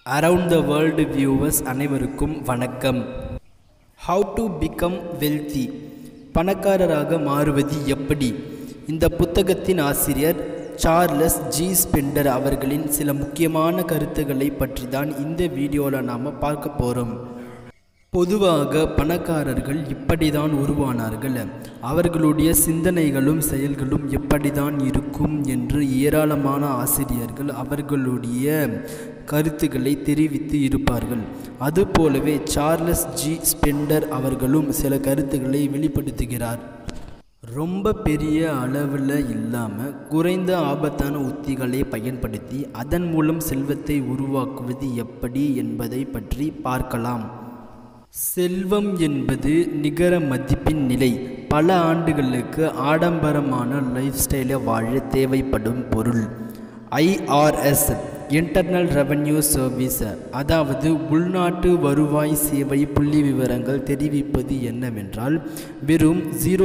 Around the world viewers அனைவருக்கும் வணக்கம். How to become wealthy, பணக்காரராக மாறுவது எப்படி? இந்த புத்தகத்தின் ஆசிரியர் சார்லஸ் ஜி ஸ்பெண்டர் அவர்களின் சில முக்கியமான கருத்துக்களை பற்றி தான் இந்த வீடியோவில் நாம் பார்க்க போகிறோம். பொதுவாக பணக்காரர்கள் இப்படிதான் உருவானார்கள், அவர்களுடைய சிந்தனைகளும் செயல்களும் எப்படிதான் இருக்கும் என்று ஏராளமான ஆசிரியர்கள் அவர்களுடைய கருத்துக்களை தெரிவித்து இருப்பார்கள். அதுபோலவே சார்லஸ் ஜி ஸ்பெண்டர் அவர்களும் சில கருத்துக்களை வெளிப்படுத்துகிறார். ரொம்ப பெரிய அளவில் இல்லாமல் குறைந்த ஆபத்தான உத்திகளை பயன்படுத்தி அதன் மூலம் செல்வத்தை உருவாக்குவது எப்படி என்பதை பற்றி பார்க்கலாம். செல்வம் என்பது நிகர மதிப்பின் நிலை. பல ஆண்டுகளுக்கு ஆடம்பரமான லைஃப் ஸ்டைலை வாழ தேவைப்படும் பொருள். IRS இன்டர்னல் ரெவென்யூ சர்வீஸ், அதாவது உள்நாட்டு வருவாய் சேவை புள்ளி விவரங்கள் தெரிவிப்பது என்னவென்றால், வெறும்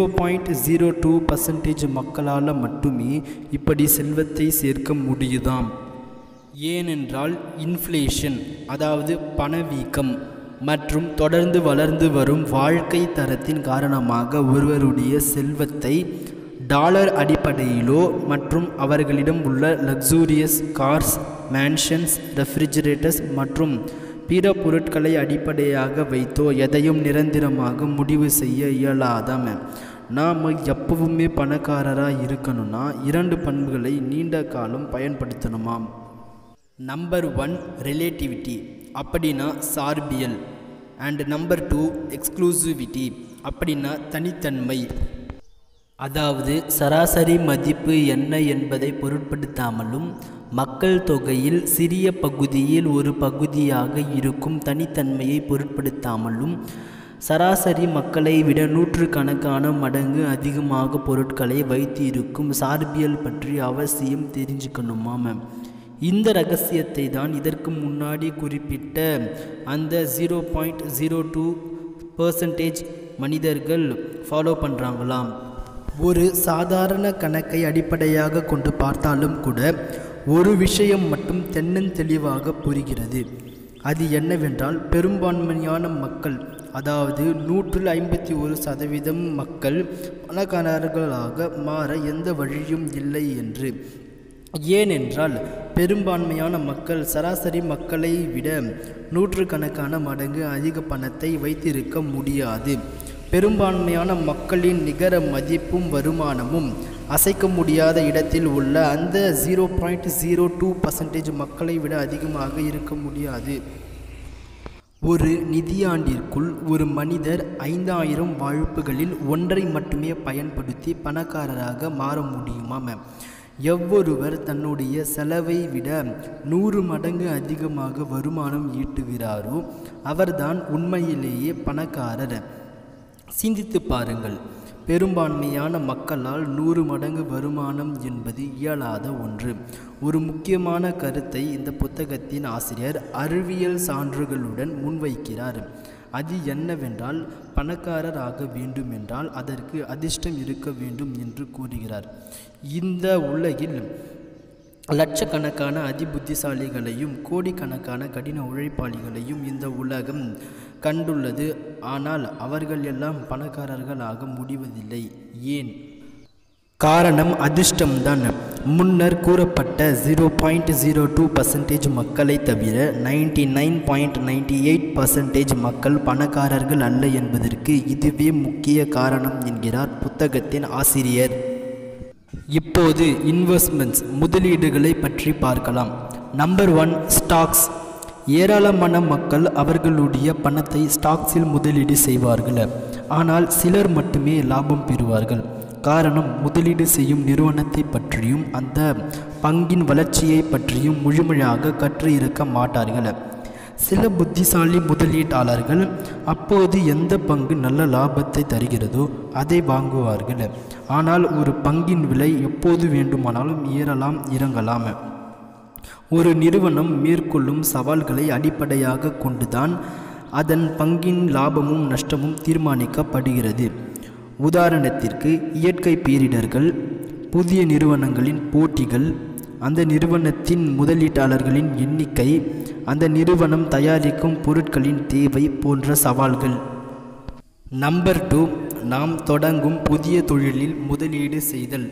0.02% மக்களால் மட்டுமே இப்படி செல்வத்தை சேர்க்க முடியுதாம். ஏனென்றால் இன்ஃப்ளேஷன், அதாவது பணவீக்கம் மற்றும் தொடர்ந்து வளர்ந்து வரும் வாழ்க்கை தரத்தின் காரணமாக ஒருவருடைய செல்வத்தை டாலர் அடிப்படையிலோ மற்றும் அவர்களிடம் உள்ள லக்ஸூரியஸ் கார்ஸ், மேன்ஷன்ஸ், ரெஃப்ரிஜரேட்டர்ஸ் மற்றும் பிற பொருட்களை அடிப்படையாக வைத்தோ எதையும் நிரந்தரமாக முடிவு செய்ய இயலாதாம். நாம் எப்பவுமே பணக்காரராக இருக்கணும்னா 2 பண்புகளை நீண்ட காலம் பயன்படுத்தணுமாம். நம்பர் 1 ரிலேட்டிவிட்டி, அப்படின்னா சார்பியல். அண்ட் நம்பர் 2 எக்ஸ்க்ளூசிவிட்டி, அப்படின்னா தனித்தன்மை. அதாவது சராசரி மதிப்பு என்ன என்பதை பொருட்படுத்தாமலும் மக்கள் தொகையில் சிறிய பகுதியில் ஒரு பகுதியாக இருக்கும் தனித்தன்மையை பொருட்படுத்தாமலும் சராசரி மக்களை விட 100கணக்கான மடங்கு அதிகமாக பொருட்களை வைத்து இருக்கும் சார்பியல் பற்றி அவசியம் தெரிஞ்சுக்கணுமாம். இந்த ரகசியத்தை தான் இதற்கு முன்னாடி குறிப்பிட்ட அந்த 0.02% மனிதர்கள் ஃபாலோ பண்ணுறாங்களாம். ஒரு சாதாரண கணக்கை அடிப்படையாக கொண்டு பார்த்தாலும் கூட ஒரு விஷயம் மட்டும் தென்னந்தெளிவாக புரிகிறது. அது என்னவென்றால், பெரும்பான்மையான மக்கள், அதாவது 151% மக்கள் பணக்காரர்களாக மாற எந்த வழியும் இல்லை என்று. ஏனென்றால் பெரும்பான்மையான மக்கள் சராசரி மக்களை விட 100கணக்கான மடங்கு அதிக பணத்தை வைத்திருக்க முடியாது. பெரும்பான்மையான மக்களின் நிகர மதிப்பும் வருமானமும் அசைக்க முடியாத இடத்தில் உள்ள அந்த 0.02% மக்களை விட அதிகமாக இருக்க முடியாது. ஒரு நிதியாண்டிற்குள் ஒரு மனிதர் 5000 வாய்ப்புகளில் ஒன்றை மட்டுமே பயன்படுத்தி பணக்காரராக மாற முடியுமாம். எவ்வொருவர் தன்னுடைய செலவை விட 100 மடங்கு அதிகமாக வருமானம் ஈட்டுகிறாரோ அவர்தான் உண்மையிலேயே பணக்காரர். சிந்தித்து பாருங்கள், பெரும்பான்மையான மக்களால் 100 மடங்கு வருமானம் என்பது இயலாத ஒன்று. ஒரு முக்கியமான கருத்தை இந்த புத்தகத்தின் ஆசிரியர் அறிவியல் சான்றுகளுடன் முன்வைக்கிறார். அது என்னவென்றால், பணக்காரர் ஆக வேண்டுமென்றால் அதற்கு அதிர்ஷ்டம் இருக்க வேண்டும் என்று கூறுகிறார். இந்த உலகில் லட்சக்கணக்கான அதிபுத்திசாலிகளையும் கோடிக்கணக்கான கடின உழைப்பாளிகளையும் இந்த உலகம் கண்டுள்ளது. ஆனால் அவர்கள் எல்லாம் பணக்காரர்களாக முடிவதில்லை. ஏன்? காரணம் அதிர்ஷ்டம்தான். முன்னர் கூறப்பட்ட 0.02% மக்களை தவிர 99.98% மக்கள் பணக்காரர்கள் அல்ல என்பதற்கு இதுவே முக்கிய காரணம் என்கிறார் புத்தகத்தின் ஆசிரியர். இப்போது இன்வெஸ்ட்மெண்ட்ஸ், முதலீடுகளை பற்றி பார்க்கலாம். Number 1 stocks. ஏராளமான மக்கள் அவர்களுடைய பணத்தை ஸ்டாக்ஸில் முதலீடு செய்வார்கள். ஆனால் சிலர் மட்டுமே லாபம் பெறுவார்கள். காரணம், முதலீடு செய்யும் நிறுவனத்தை பற்றியும் அந்த பங்கின் வளர்ச்சியை பற்றியும் முழுமையாக கற்று இருக்க மாட்டார்கள். சில புத்திசாலி முதலீட்டாளர்கள் அப்போது எந்த பங்கு நல்ல லாபத்தை தருகிறதோ அதை வாங்குவார்கள். ஆனால் ஒரு பங்கின் விலை எப்போது வேண்டுமானாலும் ஏறலாம், இறங்கலாம். ஒரு நிறுவனம் மேற்கொள்ளும் சவால்களை அடிப்படையாக கொண்டுதான் அதன் பங்கின் லாபமும் நஷ்டமும் தீர்மானிக்கப்படுகிறது. உதாரணத்திற்கு, இயற்கை பேரிடர்கள், புதிய நிறுவனங்களின் போட்டிகள், அந்த நிறுவனத்தின் முதலீட்டாளர்களின் எண்ணிக்கை, அந்த நிறுவனம் தயாரிக்கும் பொருட்களின் தேவை போன்ற சவால்கள். நம்பர் 2, நாம் தொடங்கும் புதிய தொழிலில் முதலீடு செய்தல்.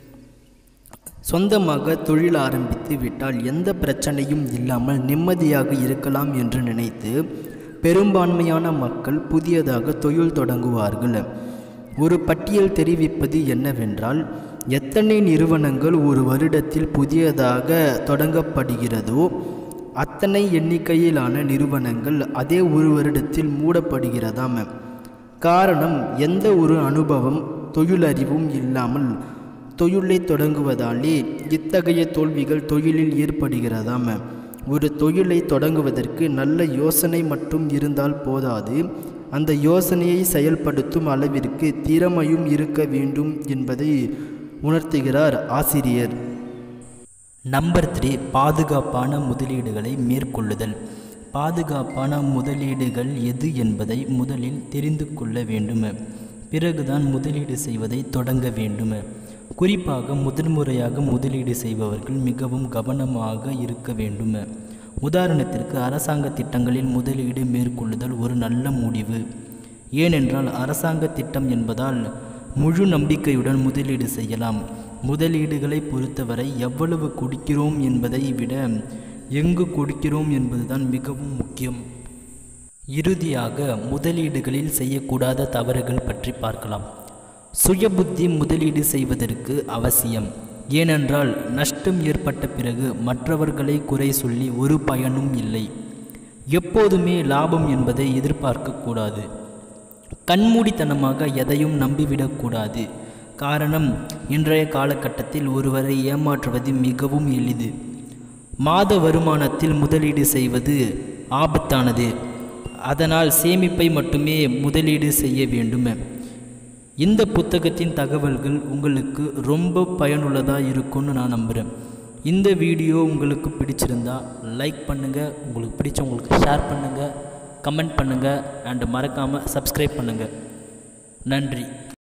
சொந்தமாக தொழில் ஆரம்பித்து விட்டால் எந்த பிரச்சனையும் இல்லாமல் நிம்மதியாக இருக்கலாம் என்று நினைத்து பெரும்பான்மையான மக்கள் புதியதாக தொழில் தொடங்குவார்கள். ஒரு பட்டியல் தெரிவிப்பது என்னவென்றால், எத்தனை நிறுவனங்கள் ஒரு வருடத்தில் புதியதாக தொடங்கப்படுகிறதோ அத்தனை எண்ணிக்கையிலான நிறுவனங்கள் அதே ஒரு வருடத்தில் மூடப்படுகிறதாம். காரணம், எந்த ஒரு அனுபவம் தொழிலறிவும் இல்லாமல் தொழிலை தொடங்குவதாலே இத்தகைய தோல்விகள் தொழிலில் ஏற்படுகிறதாம். ஒரு தொழிலை தொடங்குவதற்கு நல்ல யோசனை மட்டும் இருந்தால் போதாது, அந்த யோசனையை செயல்படுத்தும் அளவிற்கு திறமையும் இருக்க வேண்டும் என்பதை உணர்த்துகிறார் ஆசிரியர். நம்பர் 3, பாதுகாப்பான முதலீடுகளை மேற்கொள்ளுதல். பாதுகாப்பான முதலீடுகள் எது என்பதை முதலில் தெரிந்து கொள்ள வேண்டும். பிறகுதான் முதலீடு செய்வதை தொடங்க வேண்டும். குறிப்பாக முதன்முறையாக முதலீடு செய்பவர்கள் மிகவும் கவனமாக இருக்க வேண்டும். உதாரணத்திற்கு, அரசாங்க திட்டங்களில் முதலீடு மேற்கொள்ளுதல் ஒரு நல்ல முடிவு. ஏனென்றால் அரசாங்க திட்டம் என்பதால் முழு நம்பிக்கையுடன் முதலீடு செய்யலாம். முதலீடுகளை பொறுத்தவரை எவ்வளவு கொடுக்கிறோம் என்பதை விட எங்கு கொடுக்கிறோம் என்பதுதான் மிகவும் முக்கியம். இறுதியாக, முதலீடுகளில் செய்யக்கூடாத தவறுகள் பற்றி பார்க்கலாம். சுயபுத்தி முதலீடு செய்வதற்கு அவசியம். ஏனென்றால் நஷ்டம் ஏற்பட்ட பிறகு மற்றவர்களை குறை சொல்லி ஒரு பயனும் இல்லை. எப்போதுமே லாபம் என்பதை எதிர்பார்க்கக்கூடாது. கண்மூடித்தனமாக எதையும் நம்பிவிடக்கூடாது. காரணம், இன்றைய காலகட்டத்தில் ஒருவரை ஏமாற்றுவது மிகவும் எளிது. மாத வருமானத்தில் முதலீடு செய்வது ஆபத்தானது. அதனால் சேமிப்பை மட்டுமே முதலீடு செய்ய வேண்டும். இந்த புத்தகத்தின் தகவல்கள் உங்களுக்கு ரொம்ப பயனுள்ளதாக இருக்கும்னு நான் நம்புகிறேன். இந்த வீடியோ உங்களுக்கு பிடிச்சிருந்தா லைக் பண்ணுங்கள், உங்களுக்கு பிடிச்சவங்களுக்கு ஷேர் பண்ணுங்கள், கமெண்ட் பண்ணுங்கள் அண்ட் மறக்காமல் சப்ஸ்கிரைப் பண்ணுங்கள். நன்றி.